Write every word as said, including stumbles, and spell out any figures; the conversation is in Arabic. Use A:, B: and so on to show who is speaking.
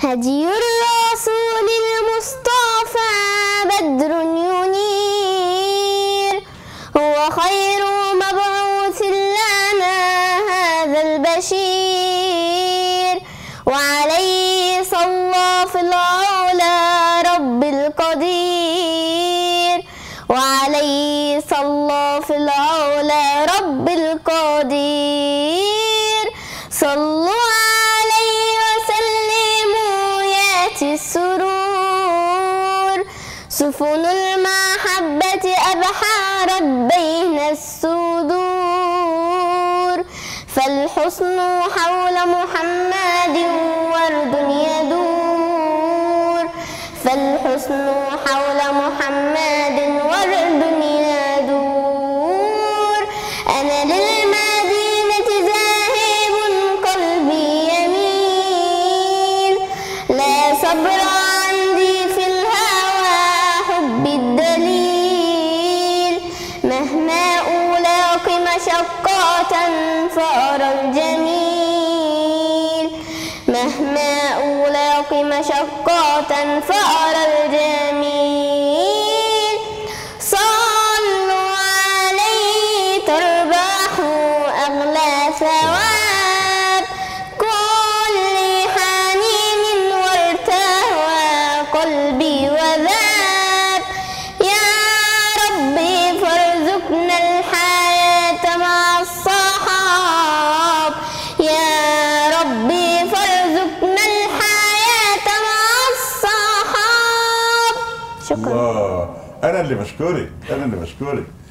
A: هدي الرسول المصطفى بدر ينير، هو خير مبعوث لنا هذا البشير، وعليه صلى في العلا رب القدير، وعليه صلى في العلا رب القدير. صلوا عليه وسلموا ياتي السرور، سفن المحبة أبحارت بين الصدور، فالحسن حول محمد ورد يدور، فالحسن حول محمد ورد يدور. أنا للمدينة ذاهب قلبي يميل، لا صبر عندي في الهوى حب الدليل، مهما ألاقي مشقة فأرى الجميل، مهما ألاقي مشقة فأرى الجميل. صلوا عليه تربحوا أغلى ثواب، كل حنين وارتوى قلبي وذاب. يا ربي فارزقنا الحياة مع الصحاب، يا ربي فارزقنا الحياة مع الصحاب. شكرا.
B: الله، أنا اللي بشكرك، أنا اللي بشكرك.